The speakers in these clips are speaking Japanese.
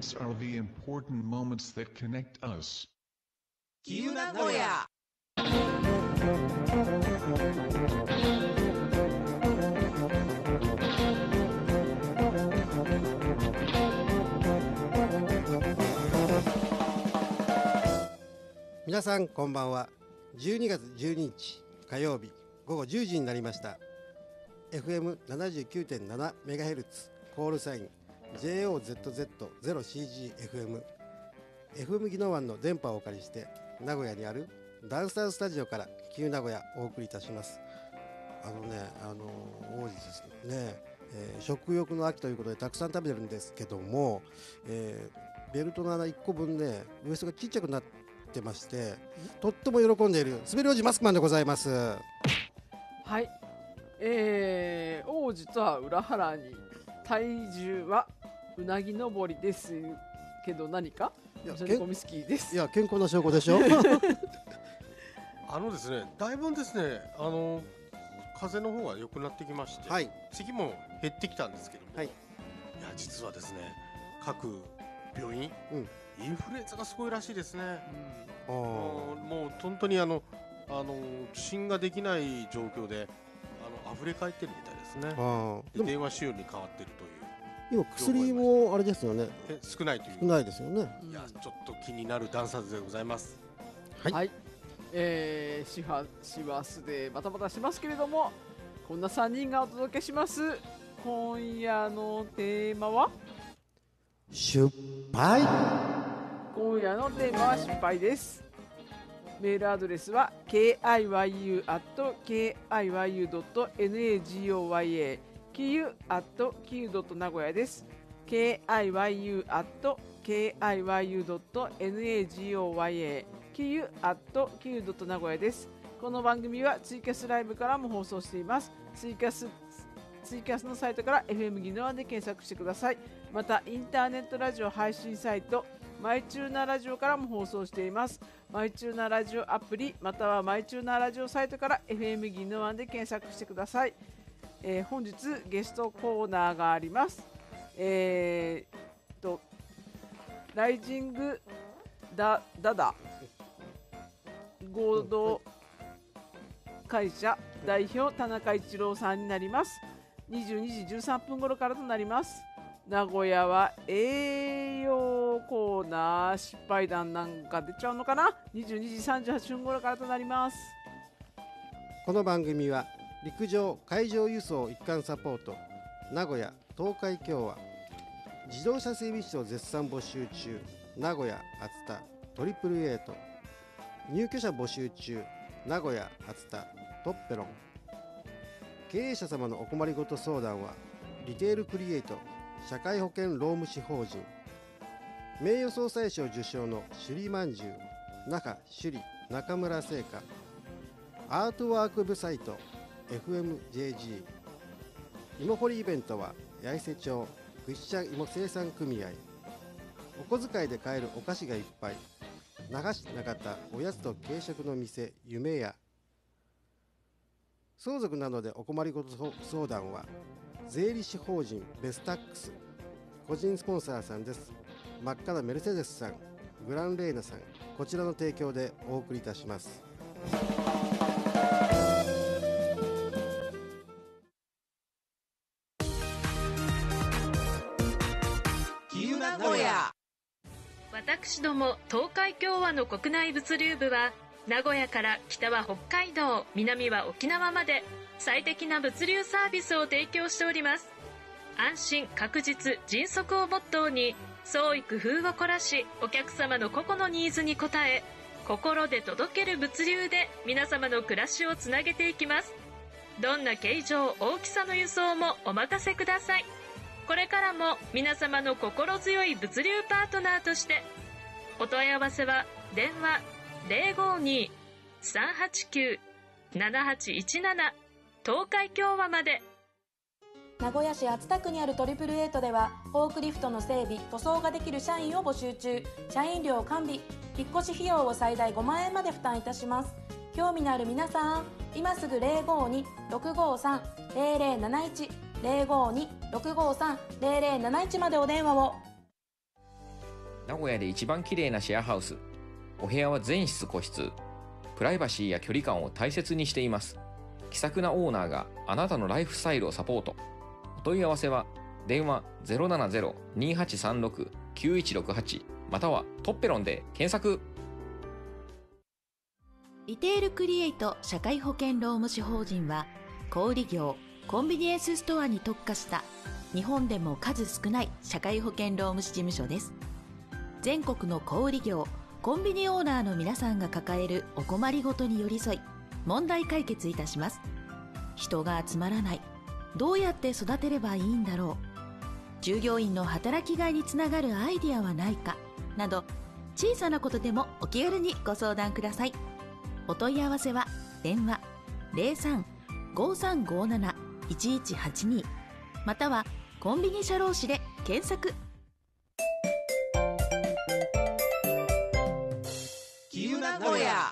moments are the important moments that connect us. きゆなごや。 皆さんこんばんは。12月12日火曜日午後10時になりました。 FM79.7MHz コールサイン JOZZ0CGFM FM 宜野湾の電波をお借りして名古屋にあるダンスタウンスタジオからきゆ名古屋お送りいたします。王子ですね、食欲の秋ということでたくさん食べてるんですけども、ベルトの穴1個分ねウエストがちっちゃくなってまして、とっても喜んでいる滑り王子マスクマンでございます。 はい、王子とは裏腹に体重はうなぎ登りですけど何かゴミスキーです。 いや健康な証拠でしょですね、だいぶですね風邪の方が良くなってきまして、 はい、 咳も減ってきたんですけども、 はい、 いや実はですね各病院、インフルエンザがすごいらしいですね。もう本当に受診ができない状況で溢れ返ってるみたいですね。で電話使用に変わってるという。 今薬もあれですよね、 少ないという。 少ないですよね。 いやちょっと気になるダンサーズでございます。 はい、はい、師走でバタバタしますけれども、こんな3人がお届けします。今夜のテーマは失敗。 今夜のテーマは失敗です。メールアドレスは kiyu@kiyu.nagoya kiyu@kiyu.nagoya です。kiyu@kiyu.nagoya kiyu@kiyu.nagoya です。この番組はツイキャスライブからも放送しています。ツイキャスのサイトから FM 宜野湾で検索してください。またインターネットラジオ配信サイトマイチューナーラジオからも放送しています。マイチューナーラジオアプリまたはマイチューナーラジオサイトから FM 宜野湾で検索してください。本日ゲストコーナーがあります。ライジングダダ合同会社代表田中一郎さんになります。22時13分頃からとなります。名古屋は栄養コーナー失敗談なんか出ちゃうのかな。22時38分頃からとなります。 この番組は陸上海上輸送一貫サポート名古屋東海共和自動車整備士を絶賛募集中名古屋熱田トリプルエイト入居者募集中名古屋熱田トッペロン経営者様のお困りごと相談はリテールクリエイト社会保険労務士法人名誉総裁賞受賞の首里まんじゅう中首里中村製菓アートワーク部サイト FMJG 芋掘りイベントは八重瀬町ぐっしゃ芋生産組合お小遣いで買えるお菓子がいっぱい流しなかったおやつと軽食の店夢屋相続などでお困りごと相談は税理士法人ベスタックス個人スポンサーさんです。真っ赤なメルセデスさんグランレーナさんこちらの提供でお送りいたします。 私ども東海共和の国内物流部は名古屋から北は北海道南は沖縄まで最適な物流サービスを提供しております。安心確実迅速をモットーに創意工夫を凝らしお客様の個々のニーズに応え心で届ける物流で皆様の暮らしをつなげていきます。どんな形状大きさの輸送もお任せください。これからも皆様の心強い物流パートナーとしてお問い合わせは電話 052-389-7817 東海共和まで。 名古屋市熱田区にあるトリプルエイトではフォークリフトの整備塗装ができる社員を募集中。社員料完備引っ越し費用を最大5万円まで負担いたします。興味のある皆さん今すぐ 052-653-0071 052-653-0071までお電話を。 名古屋で一番綺麗なシェアハウス。お部屋は全室個室。プライバシーや距離感を大切にしています。気さくなオーナーがあなたのライフスタイルをサポート。お問い合わせは電話 070-2836-9168 またはトッペロンで検索。 リテールクリエイト社会保険労務士法人は、小売業コンビニエンスストアに特化した日本でも数少ない社会保険労務士事務所です。全国の小売業コンビニオーナーの皆さんが抱えるお困りごとに寄り添い、問題解決いたします。人が集まらない、どうやって育てればいいんだろう、従業員の働きがいにつながるアイディアはないかなど、小さなことでもお気軽にご相談ください。お問い合わせは電話 03-5357-1182 またはコンビニ社労士で検索。 キユ名古屋。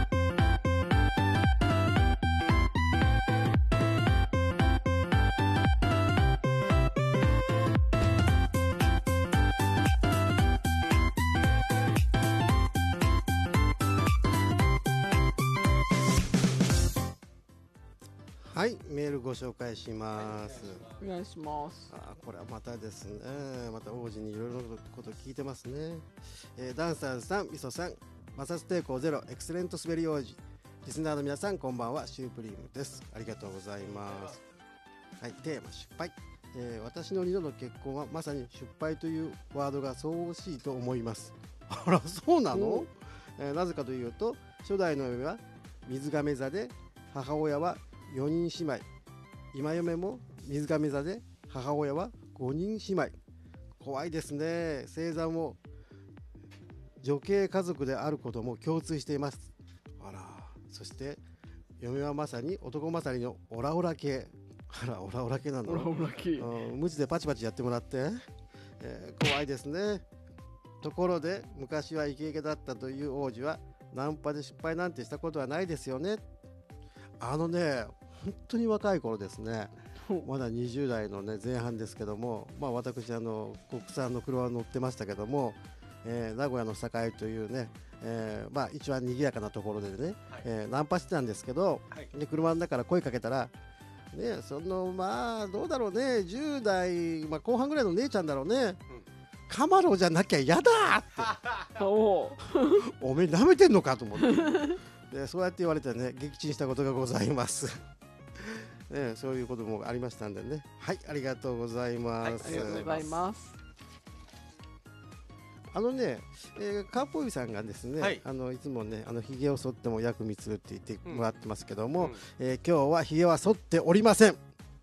はい、メールご紹介します。 お願いします。 これはまたですね、また王子にいろいろなこと聞いてますね。ダンサーズさん、みそさん、摩擦抵抗ゼロエクセレント滑り王子、リスナーの皆さんこんばんは、シュープリームです。ありがとうございます。はい、テーマ失敗。私の2度の結婚はまさに失敗というワードがそう惜しいと思います。あら、そうなの？なぜかというと、初代の嫁は水亀座で、母親は4人姉妹、今嫁も水亀座で母親は5人姉妹。怖いですね。星座も女系家族であることも共通しています。あら、そして嫁はまさに男勝りのオラオラ系。あら、オラオラ系なの？ オラオラ系。 無知でパチパチやってもらって、怖いですね。ところで昔はイケイケだったという王子はナンパで失敗なんてしたことはないですよね。本当に若い頃ですね、まだ20代の、ね、前半ですけども、私国産の車乗ってましたけども、名古屋の栄というね、一番賑やかなところでね、ナンパしてたんですけど、で車の中から声かけたら、ね、どうだろうね、10代、後半ぐらいの姉ちゃんだろうね、カマロじゃなきゃ嫌だっておめえ舐めてんのかと思ってでそうやって言われてね、撃沈したことがございますね、そういうこともありましたんでね。はい、ありがとうございます。 ありがとうございます。 カーポイさんがですね、いつもね、ひげを剃っても薬味するって言ってもらってますけども、今日はひげは剃っておりません。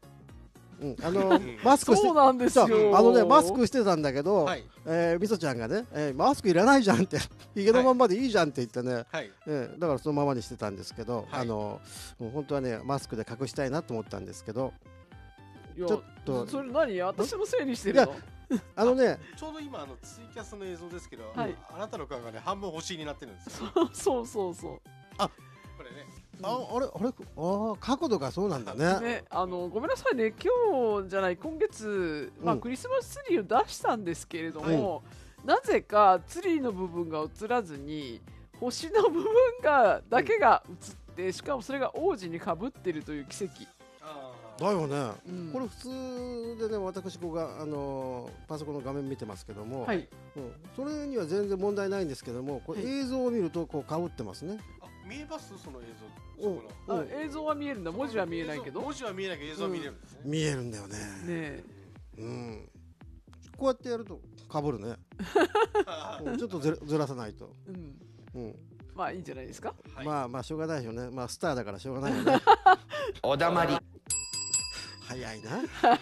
マスクして、 そうなんですよ。 マスクしてたんだけど、みそちゃんがね、マスクいらないじゃんって、ひげのままでいいじゃんって言ってね、だからそのままにしてたんですけど、もう本当はね、マスクで隠したいなと思ったんですけど、 ちょっとそれ何？私のせいにしてるの？ ちょうど今ツイキャスの映像ですけど、あなたの顔がね、半分星になってるんですよ。 そうこれね、 角度がそうなんだね。 ごめんなさいね、今月、クリスマスツリーを出したんですけれども、なぜかツリーの部分が映らずに星の部分だけが映って、しかもそれが王子にかぶってるという奇跡だよね。これ普通でね、私ここがパソコンの画面見てますけども、それには全然問題ないんですけども、これ映像を見るとこうかぶってますね。 見えます？その映像。映像は見えるんだ。文字は見えないけど。 文字は見えないけど映像は見えるんですね。 見えるんだよね。こうやってやるとかぶるね。ちょっとずらさないと。 まあいいんじゃないですか。 しょうがないよね。スターだからしょうがないよね。 おだまり。 早いな。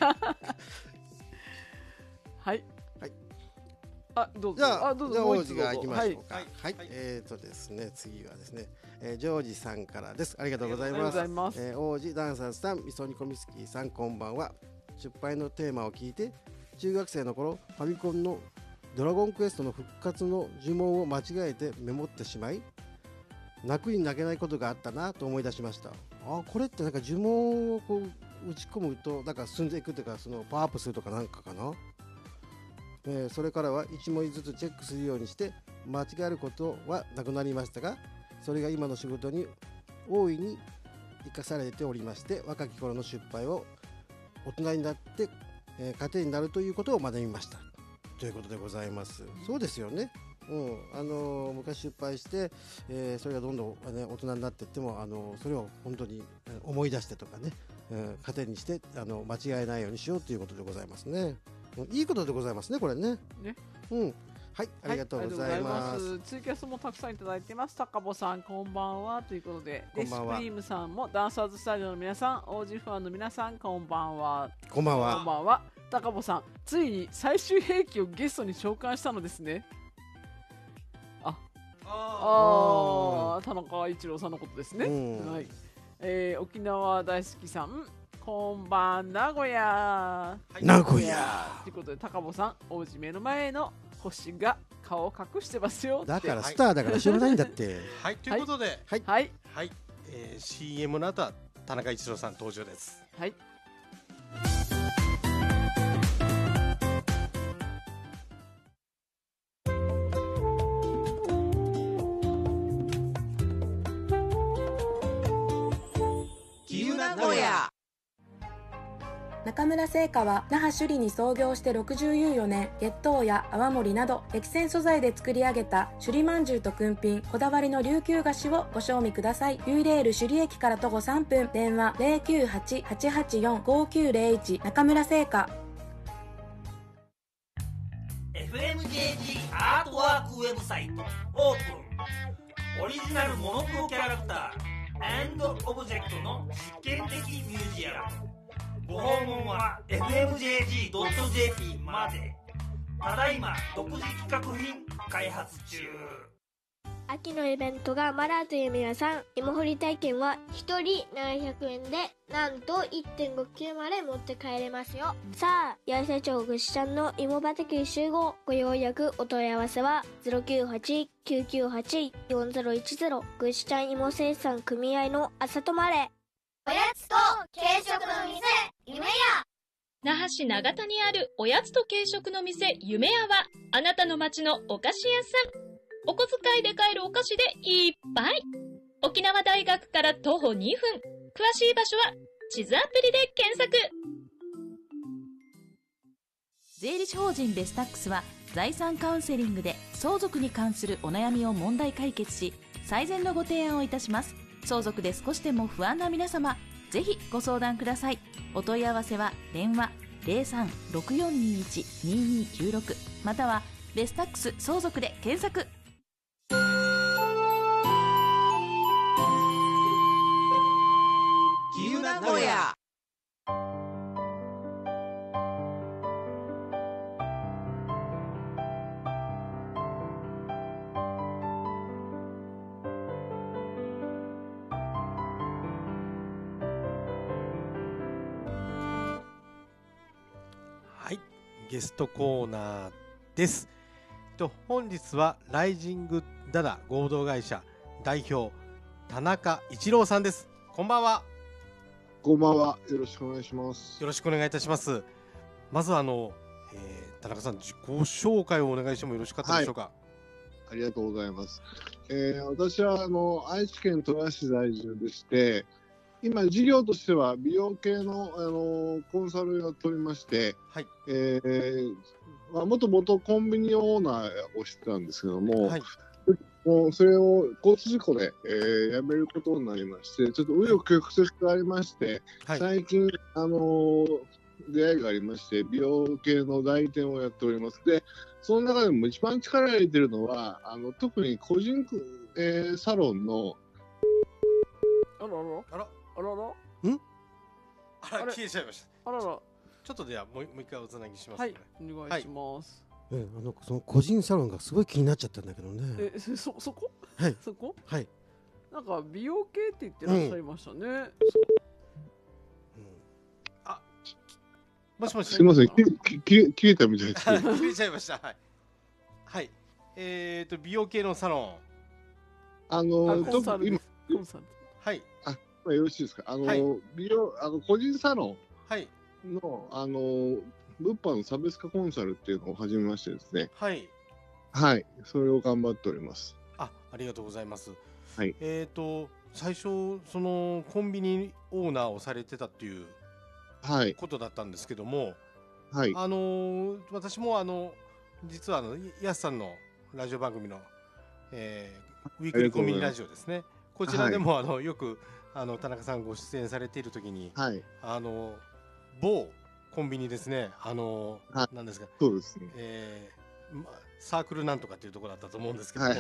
はい。どうぞ。 じゃあ王子が行きましょうか。はい。ですね、次はですね、ジョージさんからです。ありがとうございます。王子ダンサーズさん、みそにこみすきさん、こんばんは。失敗のテーマを聞いて、中学生の頃ファミコンのドラゴンクエストの復活の呪文を間違えてメモってしまい、泣くに泣けないことがあったなと思い出しました。これってなんか呪文をこう打ち込むとなんか進んでいくというか、そのパワーアップするとかなんかかな。 それからは1文字ずつチェックするようにして間違えることはなくなりましたが、それが今の仕事に大いに生かされておりまして、若き頃の失敗を大人になって、糧になるということを学びましたということでございます。そうですよね。昔失敗して、それがどんどん、大人になっていってもそれを本当に思い出してとかね、糧にして間違えないようにしようということでございますね。いいことでございますね、これね。はい、ありがとうございます。 ツイキャスもたくさんいただいてます。高坊さん、こんばんはということで、レシプリームさんもダンサーズスタジオの皆さん、王子ファンの皆さん、こんばんは。 こんばんは。 こんばんは。高坊さん、ついに最終兵器をゲストに召喚したのですね。田中一郎さんのことですね。はい。沖縄大好きさん、こんばん名古屋。 名古屋。 ということで高坊さん、王子目の前の星が顔を隠してますよ。 だからスターだからしょうがないんだって。 はい、ということで、 はい、 CM の後は田中一郎さん登場です。 はい。 中村製菓は那覇首里に創業して64年、月桃や泡盛など激戦素材で作り上げた首里まんじゅうとくんぴん、こだわりの琉球菓子をご賞味ください。ユイレール首里駅から徒歩3分、電話 098-884-5901 中村製菓。 FMJG アートワークウェブサイトオープン。オリジナルモノクロキャラクター&オブジェクトの実験的ミュージアム。ご訪問は fmjg.jp まで。ただいま独自企画品開発中。 秋のイベントがマラーという皆さん、芋掘り体験は1人700円でなんと 1.5kg まで持って帰れますよ。さあ、八重瀬町ぐしちゃんの芋畑集合。ご予約お問い合わせは 098-998-4010 ぐしちゃん芋生産組合の朝とまれ。 おやつと軽食の店、夢屋。 那覇市長田にあるおやつと軽食の店、夢屋は、あなたの街のお菓子屋さん。お小遣いで買えるお菓子でいっぱい。沖縄大学から徒歩2分。詳しい場所は地図アプリで検索。 税理士法人ベスタックスは財産カウンセリングで相続に関するお悩みを問題解決し、最善のご提案をいたします。相続で少しでも不安な皆様、ぜひご相談ください。お問い合わせは電話 03-6421-2296 またはベスタックス相続で検索。 きゆなごや。 ゲストコーナーです。本日はライジングダダ合同会社代表田中一郎さんです。こんばんは。 こんばんは。よろしくお願いします。 よろしくお願いいたします。まずは田中さん、自己紹介をお願いしてもよろしかったでしょうか。 ありがとうございます。私は愛知県戸田市在住でして、今事業としては美容系の、コンサルをやっておりまして、もともとコンビニオーナーをしてたんですけども、もうそれを交通事故で、辞めることになりまして、ちょっと紆余曲折がありまして、最近出会いがありまして、美容系の代理店をやっております。で、その中でも一番力を入れてるのは、特に個人、サロンの消えちゃいました。ちょっとではもう一回おつなぎします。 はい、お願いします。 その個人サロンがすごい気になっちゃったんだけどね。 そこ？ はい。 そこ？ はい。 なんか美容系って言ってらっしゃいましたね。 もしもし。 すみません、切れたみたいです。 切れちゃいました。はい。美容系のサロン。 コンサル。 はい。 よろしいですか。美容個人サロンの物販の差別化コンサルっていうのを始めましてですね。 はい。 はい、それを頑張っております。 ありがとうございます。 はい。 最初そのコンビニオーナーをされてたっていうことだったんですけども、 はい。 私も実はやすさんのラジオ番組の、ウィークリーコンビニラジオですね。こちらでもよく田中さんご出演されているときに、 はい、 某コンビニですね。なんですか。 そうですね。 サークルなんとかっていうところだったと思うんですけども、はい。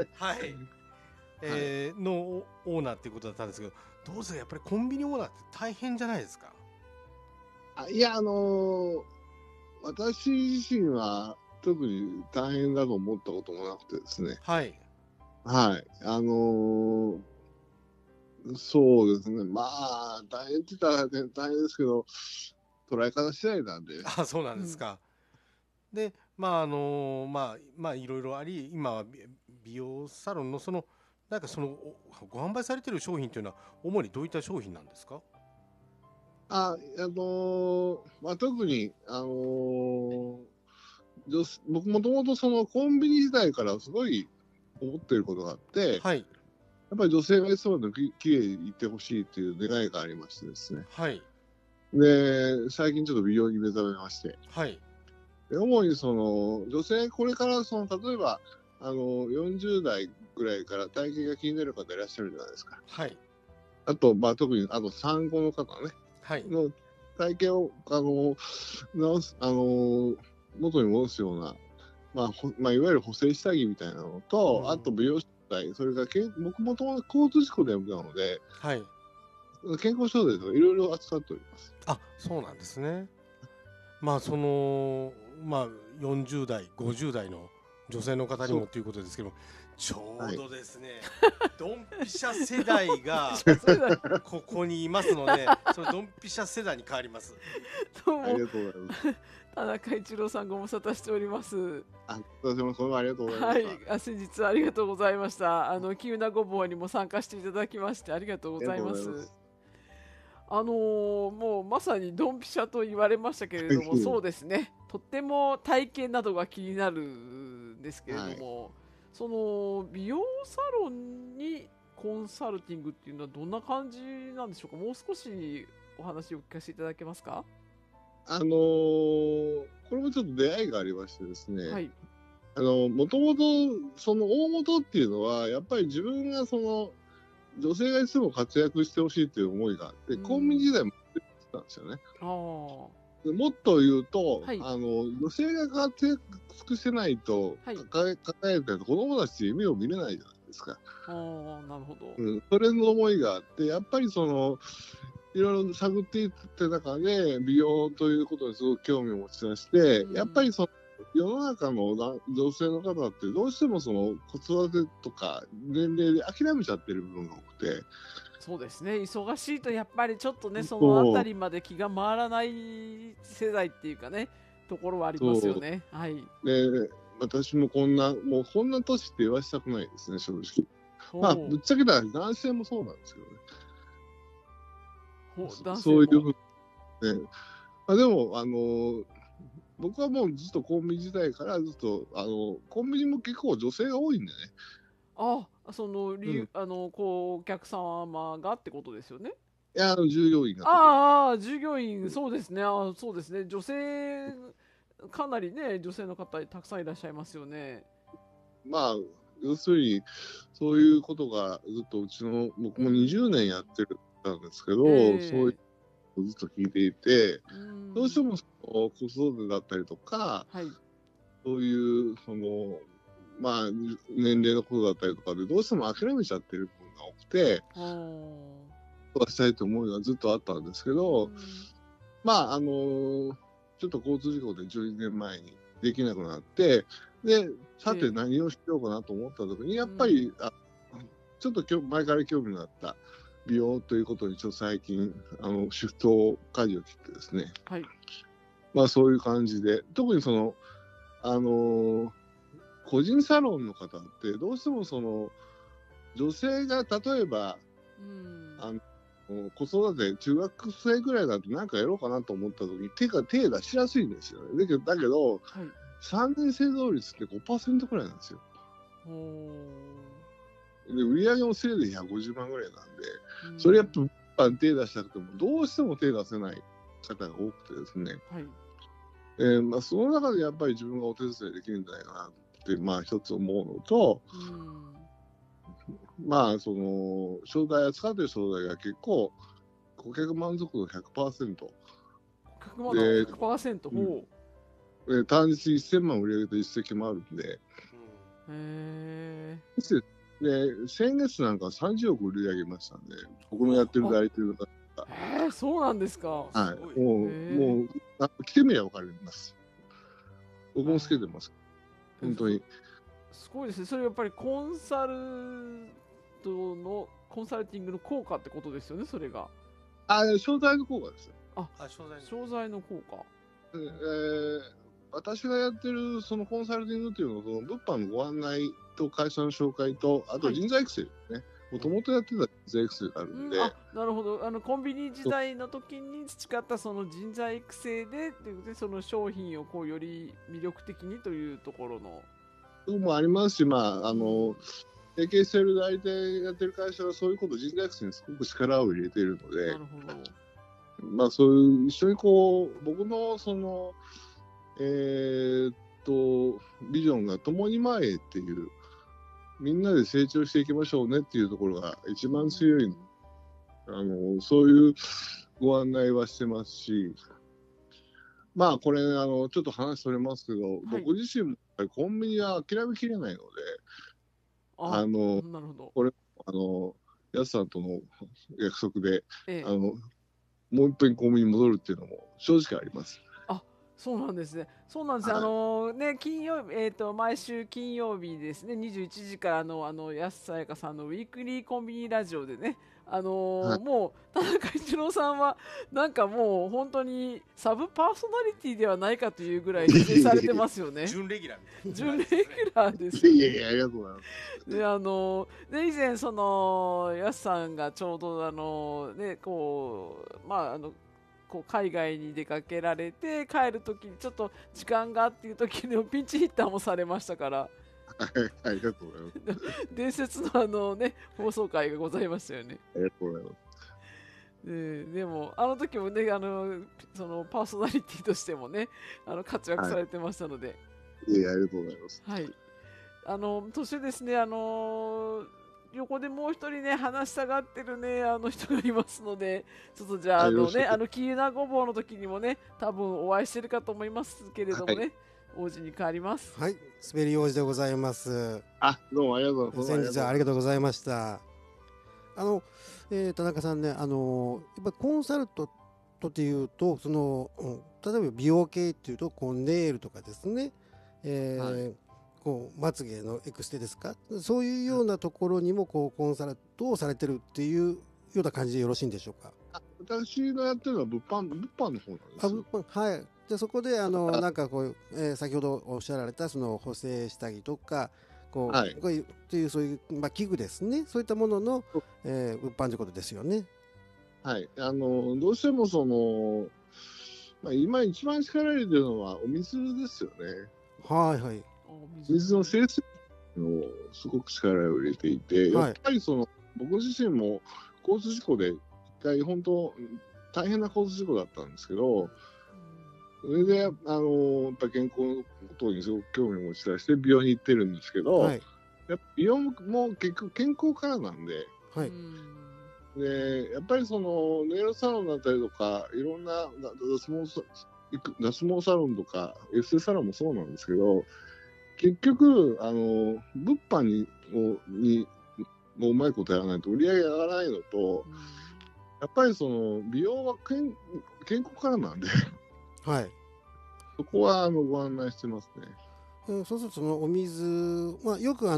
のオーナーっていうことだったんですけど、どうですか、やっぱりコンビニオーナーって大変じゃないですか。 いや、私自身は特に大変だと思ったこともなくてですね。 はい。 はい。そうですね。まあ、大変って言ったら大変ですけど、捉え方次第なんで。 そうなんですか。で、いろいろあり、今は美容サロンのなんかご販売されている商品というのは、主にどういった商品なんですか？ 特に、僕もともとコンビニ時代からすごい思っていることがあって、 はい。 やっぱり女性がいつまでもきれいにいてほしいという願いがありましてですね。 はい。 で、最近ちょっと美容に目覚めまして。 はい。 で主に女性、これから例えば、40代ぐらいから体型が気になる方いらっしゃるじゃないですか。 はい。 あと、特に、産後の方ね。 はい。 の体型を、直す、元に戻すような、いわゆる補正下着みたいなのと、あと美容室体、それから僕もともと交通事故でやめたので、 はい。 健康症状とかいろいろ扱っております。 そうなんですね。40代、50代の女性の方にもということですけども、ちょうどですね、ドンピシャ世代がここにいますので、そのドンピシャ世代に変わります。 どうもありがとうございます。 田中一郎さんご無沙汰しております。 私もありがとうございました。 はい、先日ありがとうございました。急なごぼうにも参加していただきましてありがとうございます。もうまさにドンピシャと言われましたけれども、そうですね、とっても体型などが気になるんですけれども、その美容サロンにコンサルティングっていうのはどんな感じなんでしょうか。もう少しお話を聞かせていただけますか。 これもちょっと出会いがありましてですね、 はい、 もともと大元っていうのはやっぱり自分が女性がいつも活躍してほしいという思いがあって、コンビニ時代もやってたんですよね。もっと言うと、女性が活躍してないと、抱えてると子供たち夢を見れないじゃないですか。 なるほど。 それの思いがあって、やっぱりいろいろ探っていった中で、美容ということにすごく興味を持ち出して、やっぱり世の中の女性の方ってどうしても子育てとか年齢で諦めちゃってる部分が多くて。 そうですね、忙しいとやっぱりちょっとね、そのあたりまで気が回らない世代っていうかね、ところはありますよね。はい。 で、私もこんな年って言わしたくないですね、正直。ぶっちゃけたら男性もそうなんですけどね。そういうふうにね。でも、僕はもうずっとコンビニ時代からずっと、コンビニも結構女性が多いんでね。 お客様がってことですよね。 いや、従業員が。 従業員、そうですね。そうですね。女性、かなりね、女性の方たくさんいらっしゃいますよね。 要するに、そういうことがずっと僕も20年やってたんですけど、そういうずっと聞いていて、どうしても子育てだったりとか、そういう年齢のことだったりとかでどうしても諦めちゃってる部分が多くて、そうしたいという思いがずっとあったんですけど、ちょっと交通事故で12年前にできなくなって、で、さて何をしようかなと思った時に、やっぱりちょっと前から興味があった美容ということにちょっと最近シフト舵を切ってですね、そういう感じで、特に個人サロンの方ってどうしても女性が例えば、 子育て中学生ぐらいだとなんかやろうかなと思った時に手出しやすいんですよね。だけど、3年製造率って 5% くらいなんですよ。で売上もせいで150万ぐらいなんで、それやっぱ手出したくてもどうしても手出せない方が多くてですね、その中でやっぱり自分がお手伝いできるんじゃないかなって、一つ思うのと、その商材扱ってる商材が結構顧客満足度 100%。 で 100%、 単日1000万売り上げた実績もあるんで、で先月なんか30億売り上げましたんで、僕のやってる代理店の方が。 そうなんですか。 はい、もう来てみれば分かります。僕もつけてます。本当に。 すごいですね。それやっぱりコンサルティングの効果ってことですよね、それが。 商材の効果ですよ。 商材の効果。 私がやってるそのコンサルティングっていうのは、その物販のご案内と会社の紹介と、あと人材育成ですね。もともとやってた人材育成があるんで。 なるほど。コンビニ時代の時に培ったその人材育成で、その商品をこうより魅力的にというところの。 そうもありますし、提携している代理店やってる会社はそういうこと、人材育成にすごく力を入れているので、そういう一緒にこう僕のそのビジョンが共に前へっていう、みんなで成長していきましょうねっていうところが一番強い、そういうご案内はしてますし、これちょっと話それますけど、僕自身もコンビニは諦めきれないので、これやすさんとの約束で、もう一遍コンビニに戻るっていうのも正直あります。 そうなんですね。そうなんです。金曜日、毎週金曜日ですね、21時から安さやかさんのウィークリーコンビニラジオでね、もう田中一郎さんはなんかもう本当にサブパーソナリティではないかというぐらい出演されてますよね。 準レギュラーみたいな。 準レギュラーです。 いやありがとうございます。 で以前その安さんがちょうど海外に出かけられて帰るときにちょっと時間がっていうときにピンチヒッターもされましたから。 ありがとうございます。 伝説の放送会がございましたよね。 ありがとうございます。 でもあの時もね、そのパーソナリティとしてもね活躍されてましたので。 ありがとうございます。 はい。そしてですね、横でもう一人ね話したがってるね人がいますので、ちょっとじゃあキユナごぼうの時にもね多分お会いしてるかと思いますけれどもね、王子に変わります。 はい、滑り王子でございます。 どうもありがとうございます。 先日はありがとうございました。田中さんね、やっぱコンサルトっていうと例えば美容系っていうとネイルとかですね、まつげのエクステですか、そういうようなところにもコンサルトをされてるっていうような感じでよろしいんでしょうか。 私のやってるのは物販の方なんですよ。 物販、はい。じゃそこでなんか先ほどおっしゃられたその補正下着とかこういうそういう器具ですね、そういったものの物販ということですよね。 はい。どうしても今一番力入れてるのはお水ですよね。 はいはい。 水の清水をすごく力を入れていて、やっぱり僕自身も交通事故で一回本当大変な交通事故だったんですけど、それでやっぱ健康のことにすごく興味を持ち出して美容に行ってるんですけど、やっぱ美容も結局健康からなんで、でやっぱりネイルサロンだったりとかいろんな脱毛サロンとかエステサロンもそうなんですけど、結局物販にもうまいことやらないと売り上げ上がらないのと、やっぱり美容は健康からなんでそこはご案内してますね。 そうするとお水、よく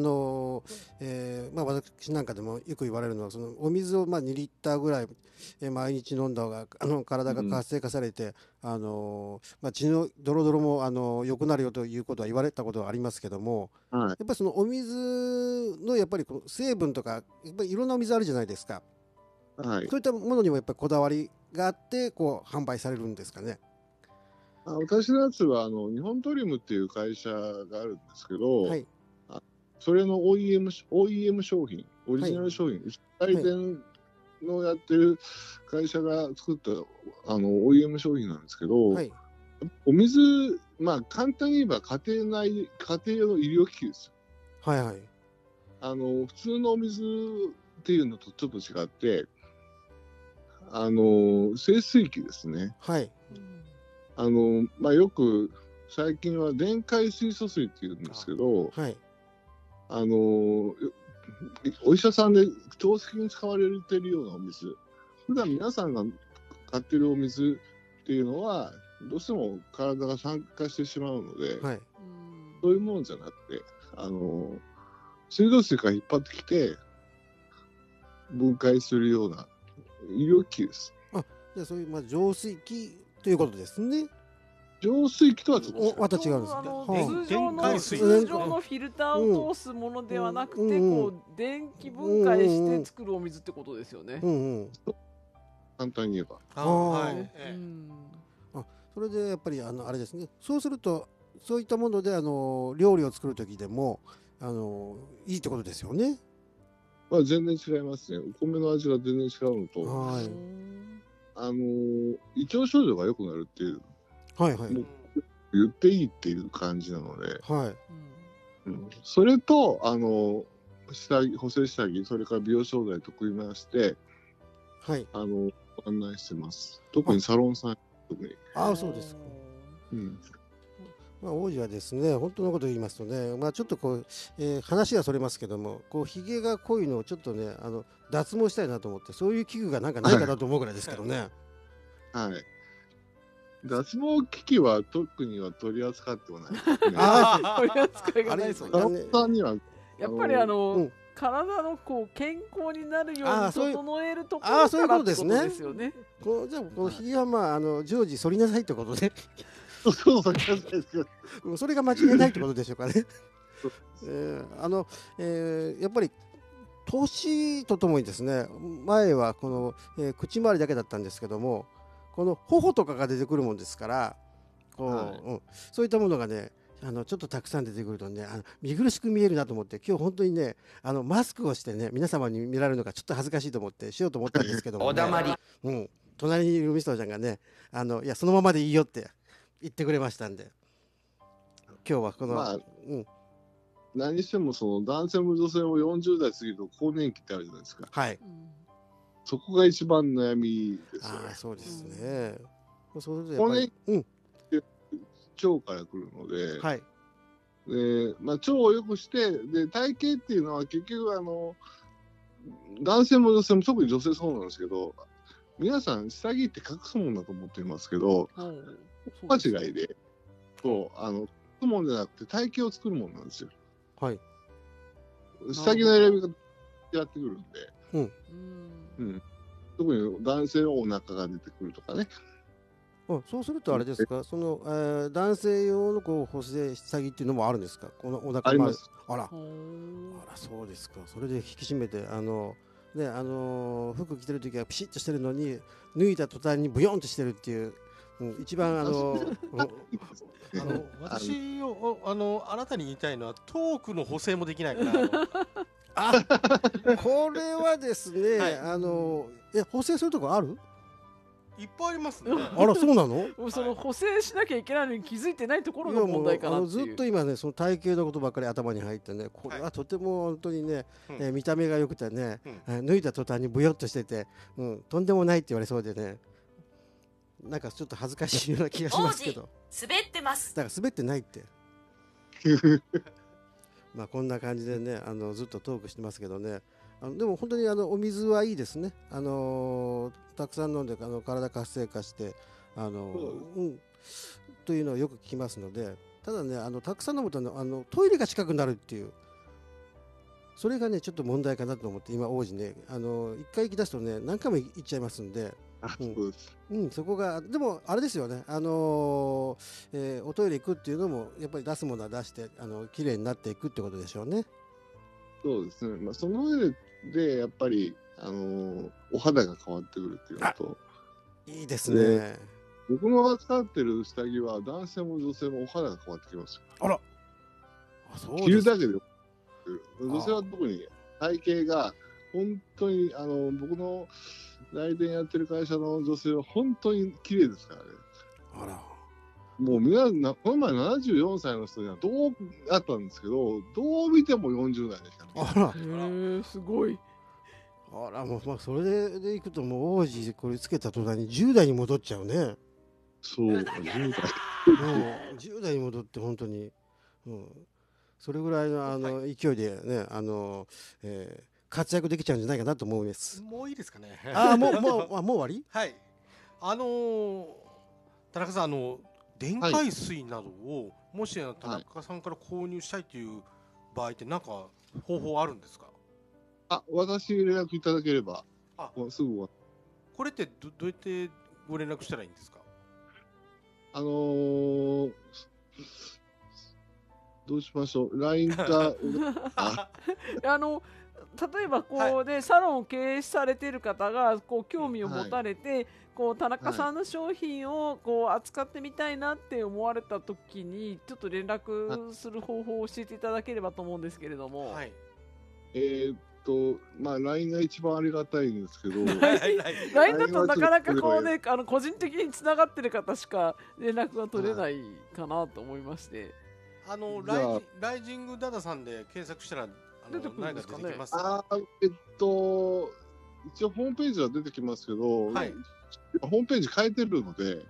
私なんかでもよく言われるのはお水を2リッターぐらい毎日飲んだ方が体が活性化されて、血のドロドロも良くなるよということは言われたことはありますけども、やっぱりお水のやっぱり成分とかやっぱりいろんなお水あるじゃないですか。 はい、そういったものにもやっぱりこだわりがあってこう販売されるんですかね。 私のやつは日本トリムっていう会社があるんですけど、はい、それの OEM 商品、オリジナル商品、代理店のやってる会社が作ったOEM 商品なんですけど、はい、お水、まあ簡単に言えば家庭用の医療機器ですよ。 はいはい。 普通のお水っていうのとちょっと違って、清水器ですね。 はい。 まあ、よく最近は電解水素水っていうんですけど、はい、お医者さんで透析に使われているようなお水、普段皆さんが買ってるお水っていうのはどうしても体が酸化してしまうので、はい、そういうものじゃなくて水道水から引っ張ってきて分解するような医療機器です。 じゃあそういう、浄水器ということですね。 浄水器とはちょっとまた違うんですね。通常のフィルターを通すものではなくて、こう電気分解して作るお水ってことですよね。 簡単に言えば。 はい。それでやっぱりあれですね。そうするとそういったもので料理を作る時でもいいってことですよね。 まあ全然違いますね。お米の味が全然違うのと、はい。胃腸症状が良くなるっていう、 はいはい、 言っていいっていう感じなので、 はい、 それと補正下着、それから美容商材と組みまして、 はい、 案内してます。特にサロンさん特に。 そうですか。王子はですね、本当のことを言いますとね、ちょっとこう、話がそれますけども、こうひげが濃いのをちょっとね脱毛したいなと思って、そういう器具がなんかないかなと思うぐらいですけどね。 はい。脱毛機器は特には取り扱ってはないですね。 取り扱いがないですね。やっぱり体のこう健康になるように整えるところからってことですよね。 じゃあこのひげは常時剃りなさいってことで。それが間違いないってことでしょうかね。やっぱり年とともにですね、前はこの、口周りだけだったんですけども、この頬とかが出てくるもんですから、そういったものがねちょっとたくさん出てくるとね見苦しく見えるなと思って、今日本当にねマスクをしてね皆様に見られるのがちょっと恥ずかしいと思ってしようと思ったんですけども、ね、 お黙り、 隣にいるミストちゃんがねいやそのままでいいよって言ってくれましたんで、今日はこの、 何してもその男性も女性も40代過ぎると更年期ってあるじゃないですか。 はい。 そこが一番悩みですよね。 そうですね。 更年期って腸から来るので、 はい。 腸を良くしてで体型っていうのは結局男性も女性も特に女性そうなんですけど、皆さん下着って隠すもんだと思っていますけど、間違いで隠すもんじゃなくて体型を作るもんなんですよ。 はい。 下着の選び方やってくるんで、特に男性のお腹が出てくるとかね。 そうするとあれですか、その、男性用の補正下着っていうのもあるんですか、このお腹あります。 あら、そうですか。それで引き締めて服着てるときはピシッとしてるのに脱いだ途端にブヨンとしてるっていう、一番私をあなたに言いたいのはトークの補正もできないからこれはですね、補正するとこある？ いっぱいありますね。 あら、そうなの？ その補正しなきゃいけないのに気づいてないところが問題かなっていう。 ずっと今ね、その体型のことばっかり頭に入ってね、これはとても本当にね、見た目が良くてね、脱いだ途端にブヨッとしてて、とんでもないって言われそうでね、なんかちょっと恥ずかしいような気がしますけど。 滑ってます。 だから滑ってないって。こんな感じでね、ずっとトークしてますけどね。でも本当にお水はいいですね。たくさん飲んで体活性化してというのをよく聞きますので、ただねたくさん飲むとトイレが近くなるっていう、それがねちょっと問題かなと思って、今王子ね一回行き出すとね何回も行っちゃいますんで。そこがでもあれですよね、おトイレ行くっていうのもやっぱり出すものは出してきれいになっていくってことでしょうね。 そうですね。その上でやっぱりお肌が変わってくるっていうのと、 いいですね。 僕の扱ってる下着は男性も女性もお肌が変わってきますよ。 あら、 着るだけで、女性は特に体型が本当に僕の来店やってる会社の女性は本当に綺麗ですからね。 あら。 もうこの前74歳の人にはどうあったんですけど、どう見ても40代でしたね。 あら、すごい。 あら、もうそれでいくともう王子これつけた途端に10代に戻っちゃうね。 そう、10代。 10代に戻って本当に、それぐらいの勢いでね、活躍できちゃうんじゃないかなと思います。 もういいですかね。 もう終わり？ はい。田中さん、電解水などを、もし田中さんから購入したいという場合って何か方法あるんですか？ 私連絡いただければすぐ。 これってどうやってご連絡したらいいんですか？ どうしましょう。LINE か例えばこうで、サロンを経営されている方がこう興味を持たれて、こう田中さんの商品をこう扱ってみたいなって思われた時にちょっと連絡する方法を教えていただければと思うんですけれども。 LINE が一番ありがたいんですけど LINE だとなかなかこうね、個人的につながってる方しか連絡が取れないかなと思いまして、 ライジングダダさんで検索したら出てくるんですかね。 一応ホームページは出てきますけど、ホームページ変えてるので、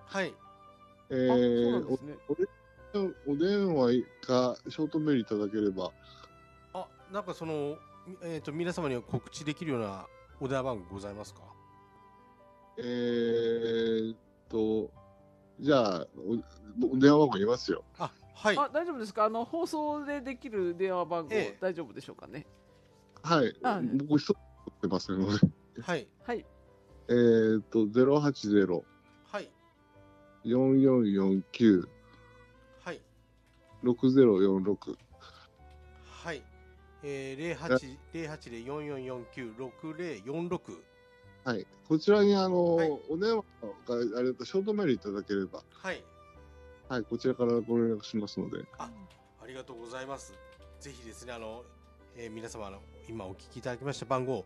お電話かショートメールいただければ。 なんか皆様には告知できるようなお電話番号ございますか？ じゃあお電話番号言いますよ。 大丈夫ですか？放送でできる電話番号、大丈夫でしょうかね？ はい。僕一つ取ってますので。 はい。 080。 はい。 4449。 はい。 6046。 はい。08044496046。 はい。こちらにお電話があれだとショートメールいただければ。 はい。 はい、こちらからご連絡しますので。 ありがとうございます。ぜひですね、皆様今お聞きいただきました番号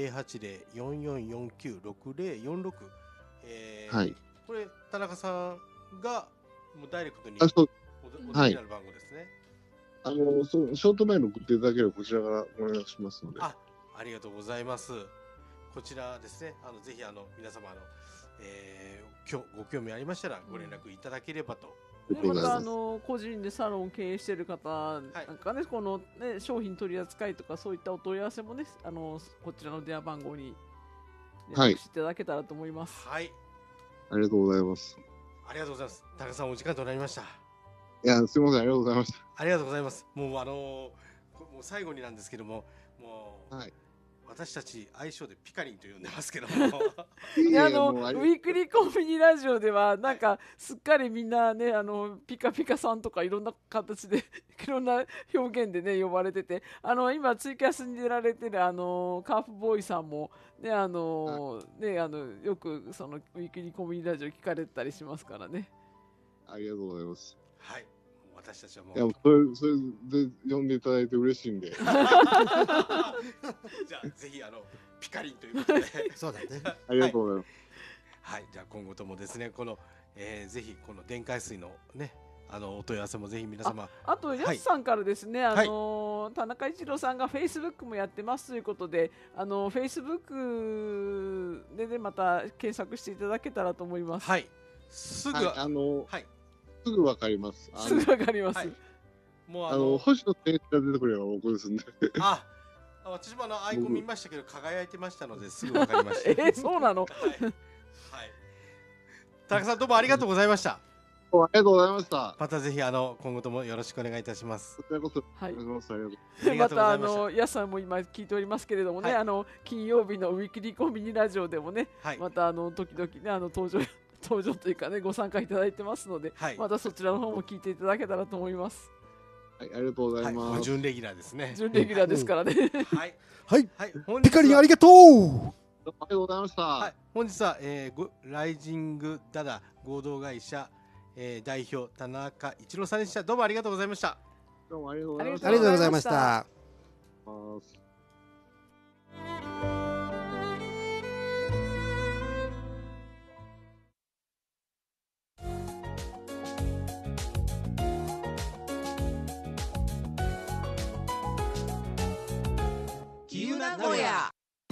08044496046。 はい。 これ田中さんがもうダイレクトにお電話になる番号ですね。 ショートメール送っていただければこちらからご連絡しますので。 ありがとうございます。こちらですね、ぜひ皆様ご興味ありましたらご連絡いただければと。 また個人でサロンを経営している方なんかね、このね商品取り扱いとかそういったお問い合わせもね、こちらの電話番号に連絡していただけたらと思います。 はい。 ありがとうございます。 ありがとうございます。田中さんお時間となりました。 いや、すみません、ありがとうございました。 ありがとうございます。もうもう最後になんですけども、私たち愛称でピカリンと呼んでますけどもウィークリーコンビニラジオではなんかすっかりみんなねピカピカさんとかいろんな形でいろんな表現でね呼ばれてて、今ツイキャスに出られてるカープボーイさんもねよくそのウィークリーコンビニラジオ聞かれたりしますからね。 ありがとうございます。 はい。私たちはもう。 いや、それで呼んでいただいて嬉しいんで。じゃあ、ぜひ、ピカリンということで。 そうだね。 ありがとうございます。 はい。じゃあ、今後ともですね、ぜひ、この電解水のね、お問い合わせもぜひ皆様。 あと、やすさんからですね、田中一郎さんがフェイスブックもやってますということで、フェイスブックでね、また検索していただけたらと思います。 はい。すぐ、 すぐわかります。 すぐわかります。 もう星野選手が出てくれば僕ですんで。 私もアイコン見ましたけど輝いてましたのですぐわかりました。 そうなの？はい。 田中さんどうもありがとうございました。 ありがとうございました。 またぜひ今後ともよろしくお願いいたします。 こちらこそ。 はい。 またやすさんも今聞いておりますけれどもね、金曜日のウィークリーコンビニラジオでもね、また時々ね登場というかねご参加いただいてますので、またそちらの方も聞いていただけたらと思います。 はい、ありがとうございます。 準レギュラーですね。 準レギュラーですからね。 はい。 はい。 はい。 ピカリンありがとう。 ありがとうございました。 はい。本日はライジングダダ合同会社代表田中一郎さんでした。どうもありがとうございました。 どうもありがとうございました。 ありがとうございました。 きゆなごや。